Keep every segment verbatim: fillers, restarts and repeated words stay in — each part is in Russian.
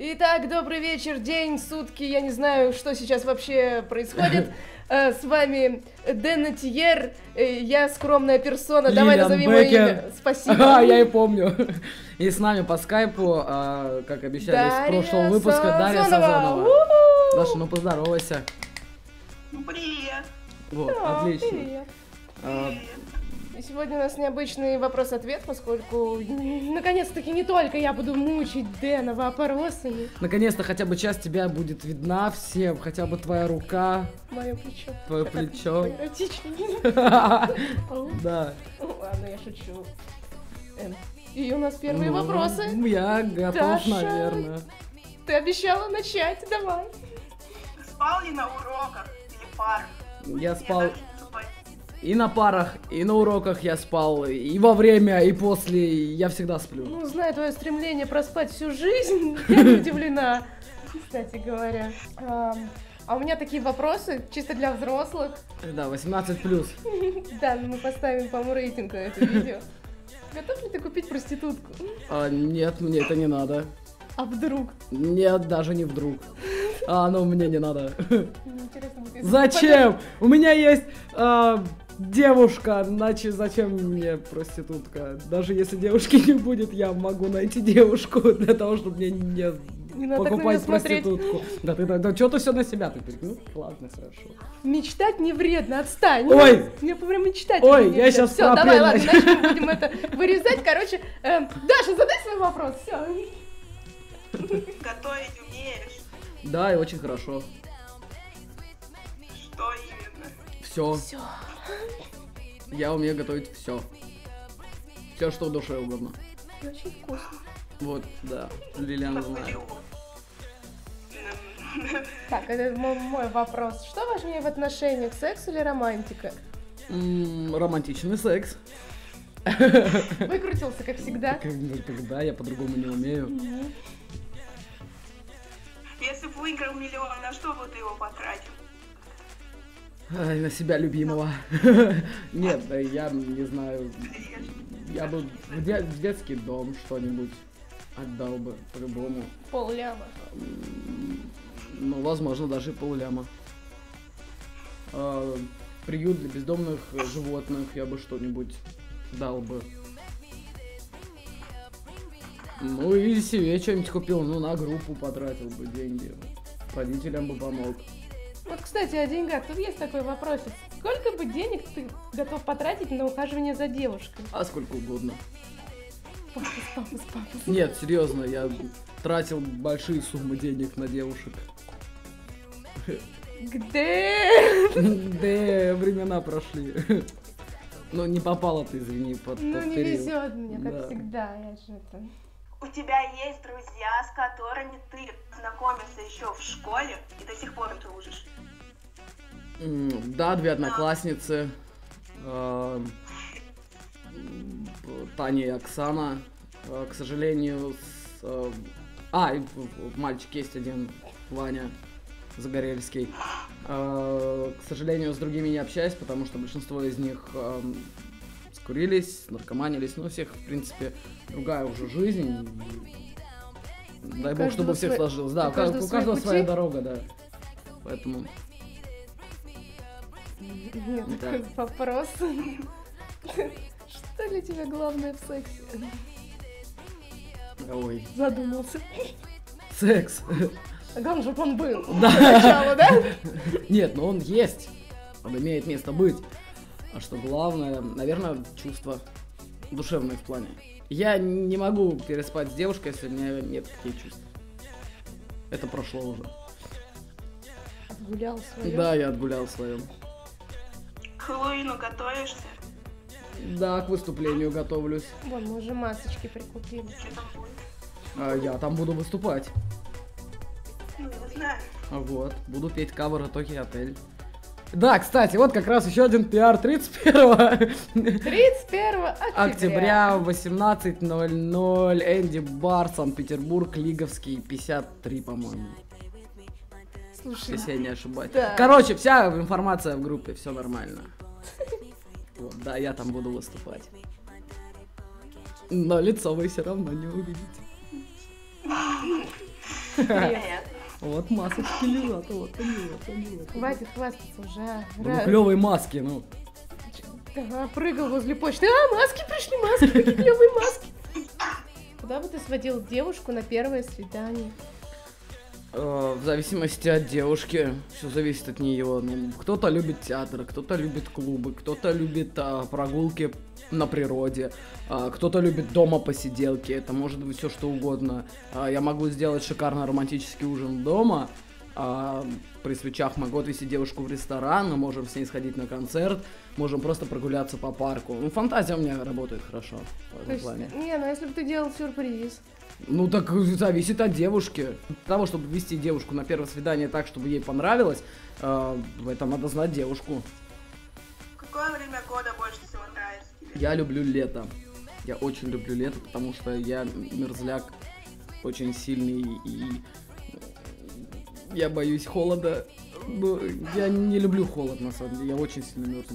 Итак, добрый вечер, день, сутки, я не знаю, что сейчас вообще происходит. С вами Дэн Тьер, я скромная персона, давай назови мое имя. Спасибо. А, я и помню. И с нами по скайпу, а, как обещали Дарья с прошлого выпуска, Дарья Сазонова. У-у-у. Даша, ну поздоровайся. Ну, привет. Вот, Да, отлично. привет. А, Привет. И сегодня у нас необычный вопрос-ответ, поскольку наконец-таки не только я буду мучить Дэна вопросами. наконец-то хотя бы часть тебя будет видна всем, хотя бы твоя рука, Мое плечо. твое Так плечо. эротично. Да. Ладно, я шучу. Эм, И у нас первые вопросы. Ну, я готов, Даша. наверное. Ты обещала начать, давай. Спал ли на уроках или парах? Я спал Я даже не знаю. и на парах, и на уроках я спал, и во время, и после, я всегда сплю. Ну, зная твое стремление проспать всю жизнь, я не удивлена, кстати говоря. Ам, А у меня такие вопросы, чисто для взрослых. Да, восемнадцать плюс. Да, мы поставим, по-моему, рейтинг на это видео. Готов ли ты купить проститутку? А, нет, мне это не надо. А вдруг? Нет, даже не вдруг. А, ну мне не надо. Мне интересно будет, если Зачем? У меня есть а, девушка, иначе зачем мне проститутка? Даже если девушки не будет, я могу найти девушку для того, чтобы мне не, Не надо так на покупать меня смотреть. проститутку. Да ты, да, да что ты все на себя ты перекинул? Ладно, хорошо. Мечтать не вредно, отстань. Ой! Мне прям мечтать Ой, не я вредно. щас Всё, про давай, апрель ладно, начну. иначе мы будем это вырезать. Короче, эм, Даша, задай свой вопрос. Все. Готовить умеешь? Да, и очень хорошо. Что именно? Все. Все. Я умею готовить все. Все, что в душе угодно. Очень вкусно. Вот, да. Лилиана Как знает. почему? Так, это мой, мой вопрос. Что важнее в отношениях, секс или романтика? М, романтичный секс. Выкрутился, как всегда. Как- Когда я по-другому не умею. Мгм. Если бы выиграл миллион, на что бы ты его потратил? Ай, на себя любимого. Нет, да я не знаю. Я бы в, де- в детский дом что-нибудь отдал бы по-любому. Пол ляма. М, Ну, возможно, даже и полляма. А, приют для бездомных э, животных я бы что-нибудь дал бы. Ну и себе что-нибудь купил, ну на группу потратил бы деньги. Родителям бы помог. Вот, кстати, о деньгах. Тут есть такой вопросик. Сколько бы денег ты готов потратить на ухаживание за девушкой? А сколько угодно. Папус, папус, папус. Нет, серьезно, я тратил большие суммы денег на девушек. Где? Да, времена прошли. Ну, не попала ты, извини, под Ну, тот не период. везет мне, как Да. всегда. Я же это... У тебя есть друзья, с которыми ты знакомился еще в школе и до сих пор дружишь? М, Да, две одноклассницы. а, м, Таня и Оксана. А, К сожалению, с, а, а, и в- в- мальчик есть один, Ваня Загорельский. А, К сожалению, с другими не общаюсь, потому что большинство из них ам, скурились, наркоманились. Ну, у всех, в принципе, другая уже жизнь. и Дай бог, чтобы каждого у всех свой- сложилось. Да, у у каждого каждого, у свои каждого пути. своя дорога, да. Поэтому... Нет, Да. такой вопрос. Что для тебя главное в сексе? Ой. Задумался. Секс. А главное, чтобы он был. Да. Сначала, да? Нет, но он есть. Он имеет место быть. А что главное, наверное, чувства. Душевные в плане. Я не могу переспать с девушкой, если у меня нет таких чувств. Это прошло уже. Отгулял свое. Да, я отгулял в своем. К Хэллоуину готовишься? Да, к выступлению готовлюсь. Вон, мы уже масочки прикупили. Что там будет? А я там буду выступать. Ну, не знаю. А Вот, буду петь кавер Токио Отель. Да, кстати, вот как раз еще один пиар тридцать первого тридцать первого октября. октября в восемнадцать ноль ноль. Энди Бар, Санкт-Петербург, Лиговский, пятьдесят три, по-моему. Слушай, Если я не ошибаюсь. Да. Короче, вся информация в группе, все нормально. Вот, да, я там буду выступать. Но лицо вы все равно не увидите. Привет. Вот масочки лежат, вот они, вот они. Вот. Хватит хвастаться уже. а. Ну, Ра- клевые маски, ну. Ага, прыгал возле почты. А, маски пришли, маски, какие клевые маски. Куда бы ты сводил девушку на первое свидание? Э, В зависимости от девушки, все зависит от нее. Ну, кто-то любит театр, кто-то любит клубы, кто-то любит а, прогулки на природе, а, кто-то любит дома посиделки. Это может быть все что угодно. А, я могу сделать шикарно романтический ужин дома. А, при свечах могу отвезти девушку в ресторан, мы можем с ней сходить на концерт, можем просто прогуляться по парку. Ну, фантазия у меня работает хорошо в То этом есть, плане. не, ну если бы ты делал сюрприз. Ну так зависит от девушки. Для того, чтобы ввести девушку на первое свидание так, чтобы ей понравилось, э, в этом надо знать девушку. Какое время года больше всего нравится тебе? Я люблю лето. Я очень люблю лето, потому что я мерзляк очень сильный и я боюсь холода. Но я не люблю холод, на самом деле. Я очень сильно мерзну.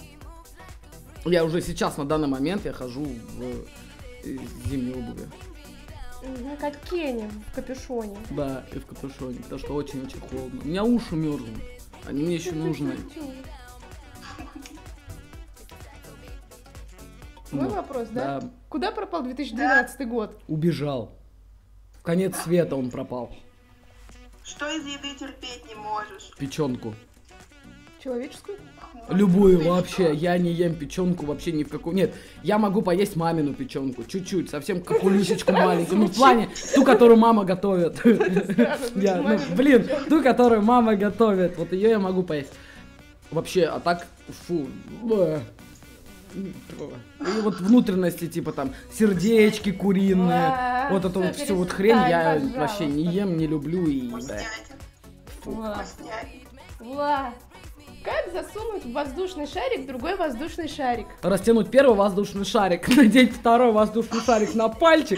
Я уже сейчас, на данный момент, я хожу в э, зимней обуви. Мгм, как Кенни в капюшоне. Да, и в капюшоне, потому что очень-очень холодно. У меня уши мерзнут, они мне еще нужны. Мой Ну, вопрос, да? Да, Куда пропал две тысячи двенадцатый год? убежал. В конец света он пропал. Что из еды терпеть не можешь? Печенку. Человеческую? Любую Ты вообще. что? Я не ем печенку вообще ни в какую. Нет, я могу поесть мамину печенку. Чуть-чуть, совсем капулюшечку маленькую. Ну, в плане, ту, которую мама готовит. Я, ну, блин, ту, которую мама готовит. Вот ее я могу поесть. Вообще, а так, фу. бэ. И вот внутренности, типа там, сердечки куриные. Ла, Вот эту всё, вот всю вот хрень перестань, я пожалуйста. вообще не ем, не люблю и... да. Вкуснятина. Фу. Ла, Вкуснятина. ла. Как засунуть в воздушный шарик другой воздушный шарик? Растянуть первый воздушный шарик, надеть второй воздушный шарик на пальчик,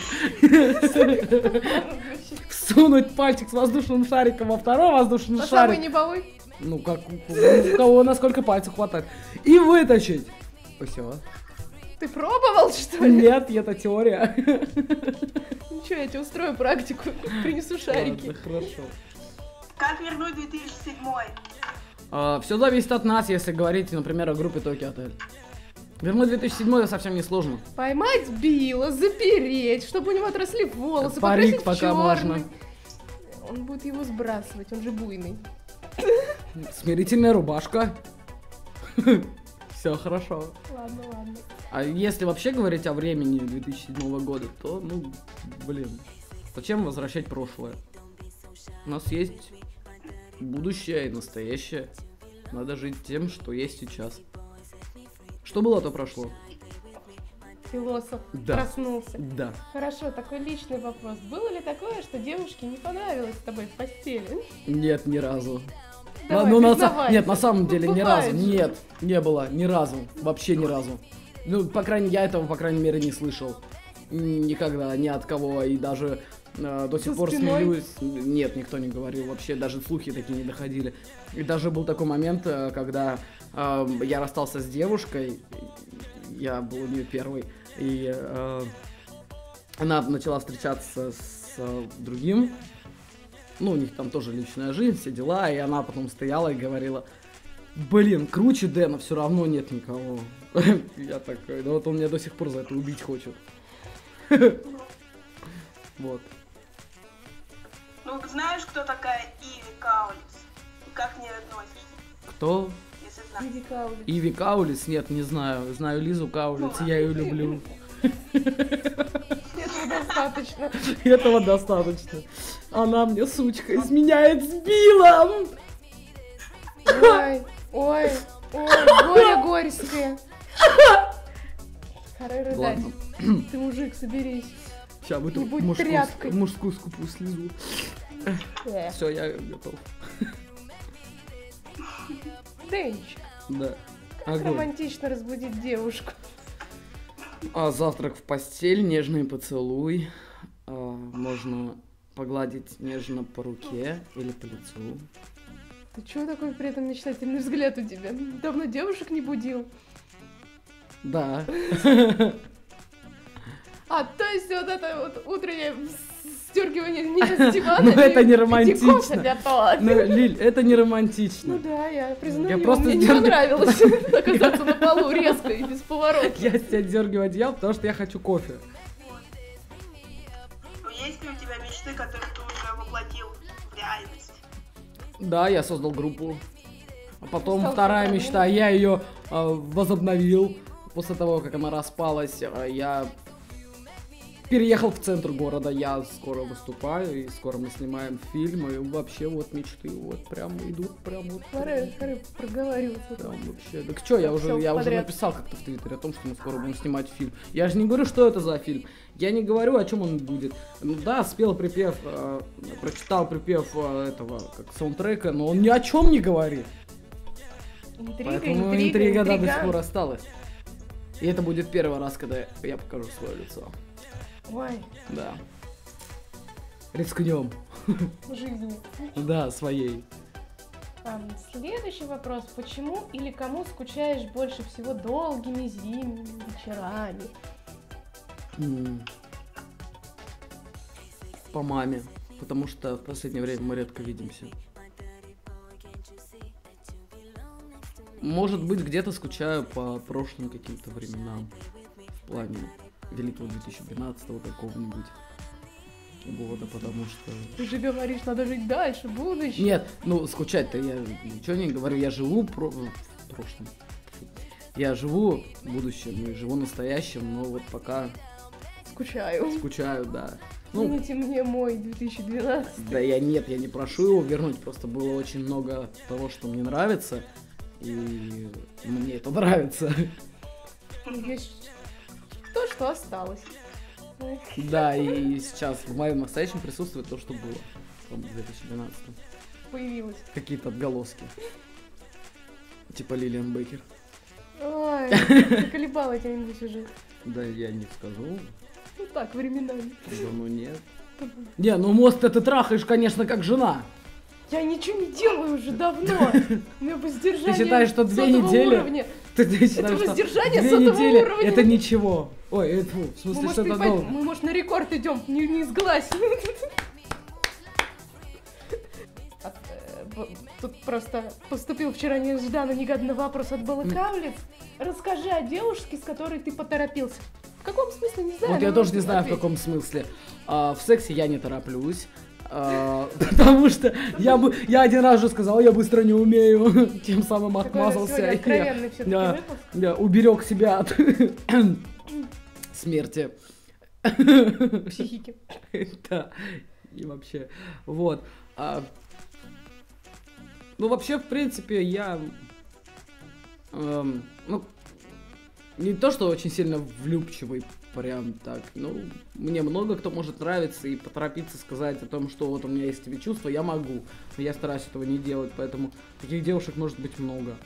всунуть пальчик с воздушным шариком во второй воздушный А самый шарик, небовой? ну как у у кого насколько пальцев хватает, и вытащить. Все. Ты пробовал, что ли? Нет, это теория. Ничего, я тебе устрою практику. Принесу шарики. Ладно, хорошо. Как вернуть две тысячи седьмой? Все зависит от нас, если говорить, например, о группе Tokyo Hotel. Вернуть две тысячи седьмой совсем не сложно. Поймать Билла, запереть, чтобы у него отросли волосы, Парик покрасить в пока чёрный. можно. Он будет его сбрасывать, он же буйный. Смирительная рубашка. Все хорошо. Ладно, ладно. А если вообще говорить о времени две тысячи седьмого года, то, ну, блин, зачем возвращать прошлое? У нас есть будущее и настоящее. Надо жить тем, что есть сейчас. Что было, то прошло. Философ Да. проснулся. Да. Хорошо, такой личный вопрос. Было ли такое, что девушке не понравилось с тобой в постели? Нет, ни разу. Давай, ну, на са- признавайся. Нет, на самом деле, Ну, ни разу. бывает же. Нет, не было, ни разу. Вообще ни разу. Ну, по крайней мере, я этого, по крайней мере, не слышал. Никогда, ни от кого. И даже э, до сих За пор спиной? смеюсь. Нет, никто не говорил. Вообще, даже слухи такие не доходили. И даже был такой момент, э, когда э, я расстался с девушкой. Я был у нее первый. И э, она начала встречаться с э, другим. Ну, у них там тоже личная жизнь, все дела, и она потом стояла и говорила: блин, круче Дэна все равно нет никого. Я такой, да вот он меня до сих пор за это убить хочет. Вот. Ну, знаешь, кто такая Иви Каулис? И как к ней относишься, Кто? если знаешь? Иди Каули. Иви Каулис? Нет, не знаю. Знаю Лизу Каулиц, Ну, я ее люблю. Этого достаточно. Этого достаточно. Она мне, сучка, изменяет с Биллом! Ой, ой, ой, горе горькое. Пора рыдать. Ладно. Ты мужик, соберись. Сейчас вытру Не будь мужскую, тряпкой. мужскую скупую слезу. Э, Все, я готов. Денчик, Да. как Огонь. романтично разбудить девушку. А завтрак в постель, нежный поцелуй. А, можно погладить нежно по руке или по лицу. Ты чего такой при этом мечтательный взгляд у тебя? Давно девушек не будил. Да. А, то есть вот это вот утреннее сдергивание меня с дивана. Ну это не и романтично. кофе готово. Ну, Лиль, это не романтично. Ну да, я признаю, Я просто мне не сдерг- понравилось оказаться на полу резко и без поворота. Я с тебя дергаю одеяло, потому что я хочу кофе. Ну, есть ли у тебя мечты, которые ты уже воплотил в реальность? Да, я создал группу. А потом Стал вторая фронтменом. мечта, я ее возобновил. После того, как она распалась, а, я переехал в центр города. Я скоро выступаю, и скоро мы снимаем фильм. И вообще вот мечты вот прям идут, прям вот. Смотри, смотри, проговариваться. Прям вообще. Так что, я уже, Всё я уже подряд. написал как-то в Твиттере о том, что мы скоро будем снимать фильм. Я же не говорю, что это за фильм. Я не говорю, о чем он будет. Ну да, спел припев, э, прочитал припев э, этого как саундтрека, но он ни о чем не говорит. Интрига, Поэтому интрига, интрига, да, до интрига. сих пор осталась. И это будет первый раз, когда я покажу свое лицо. Ой, Да. Рискнем. жизнь. Да, своей. Ам, Следующий вопрос. Почему или кому скучаешь больше всего долгими зимними вечерами? М. По маме. Потому что в последнее время мы редко видимся. Может быть, где-то скучаю по прошлым каким-то временам. В плане великого две тысячи двенадцатого какого-нибудь года, потому что... Ты же говоришь, надо жить дальше, будущее. Нет, ну скучать-то я ничего не говорю, я живу про... в прошлом. Я живу в будущем и живу настоящим, но вот пока Скучаю. скучаю, да. Ну, Верните мне мой две тысячи двенадцатый. да я нет, я не прошу его вернуть, просто было очень много того, что мне нравится, и мне это нравится. Есть то, что осталось. Да, и сейчас в моем настоящем присутствует то, что было в две тысячи двенадцатом. Появилось. Какие-то отголоски. Типа Лилиан Бейкер. Ой, заколебала тебя-нибудь уже. Да я не скажу. Ну так, временами. Да ну нет. Не, ну мост ты трахаешь, конечно, как жена. Я ничего не делаю уже давно. У меня воздержание Ты считаешь, что две сотого недели- уровня. Ты, ты считаешь, что воздержание две сотого недели уровня. это ничего. Ой, это, фу, в Мы, смысле, может, что и это пойдем- долго. мы, может, на рекорд идем, не, не сглазь. А, э, б- Тут просто поступил вчера нежданно негаданный вопрос от Балакавлиц. Расскажи о девушке, с которой ты поторопился. В каком смысле, не знаю. Вот но я тоже не нужно знаю, в ответить. каком смысле. А, в сексе я не тороплюсь. а, потому что я бы я один раз же сказал, я быстро не умею. Тем самым Такой отмазался. сегодня и откровенный всё-таки я, выпуск. я уберег себя от смерти. Психики. Да. И вообще. Вот. А, ну, вообще, в принципе, я... эм, ну, не то, что очень сильно влюбчивый, прям так. Ну, мне много кто может нравиться, и поторопиться сказать о том, что вот у меня есть тебе чувства, я могу. Но я стараюсь этого не делать, поэтому таких девушек может быть много.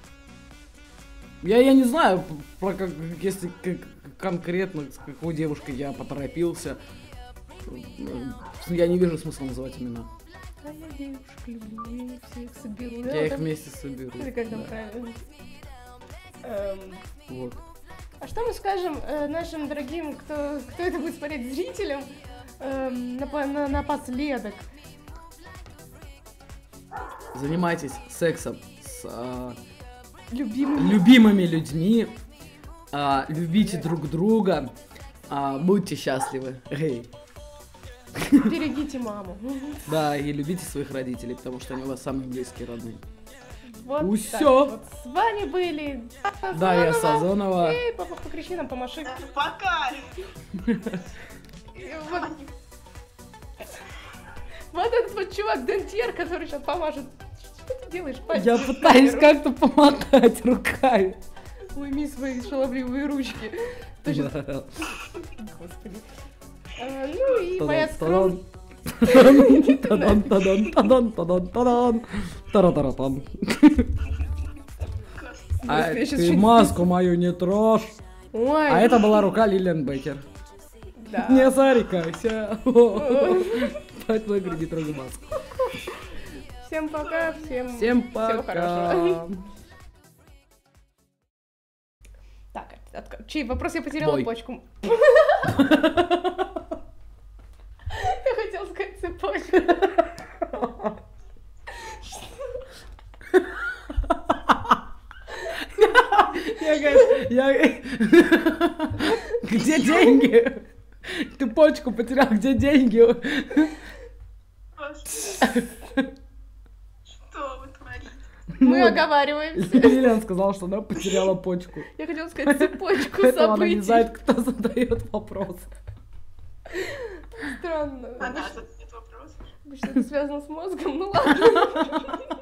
Я, я не знаю, про как, если как, конкретно с какой девушкой я поторопился. Я не вижу смысла называть имена. А я девушек люблю, я их всех соберу. Я Да, их там- вместе соберу. Или как там Да. правильно? Эм, Вот. А что мы скажем э, нашим дорогим, кто, кто это будет смотреть, зрителям, эм, напо- на- напоследок? Занимайтесь сексом с а, Любимыми. любимыми людьми, а, любите друг друга, а, будьте счастливы. Эй. Берегите маму. Да, и любите своих родителей, потому что они у вас самые близкие, родные. Вот Ну так всё. вот. С вами были Дарья Сазонова. Сазонова. Эй, папа, покричи нам, помаши. Пока! И Вот, вот этот вот чувак Дентьер, который сейчас помажет. Что ты делаешь, пальцем? Я пытаюсь как-то помогать руками. Уйми свои шаловливые ручки. Точно. Господи. А, ну и моя скромная... Тадан, тадан, тадан, тадан, тадан, тара-тара-тан. А Я щас ты что-нибудь- маску мою не трожь. Ой, А это была рука Лилиан Бейкер. да. Не зарекайся. Поэтому не трогай маску. Всем пока, всем... Всем Всего пока. хорошего. Так, от- чей вопрос я потеряла Бой. почку. Я Я, говорю, я... Где деньги? Ты почку потерял, где деньги? Что вы творите? Мы оговариваемся. Елена сказала, что она потеряла почку. Я хотела сказать цепочку Поэтому она не событий. знает, кто задает вопрос. Странно. Она задает вопрос. Обычно это связано с мозгом, ну ладно.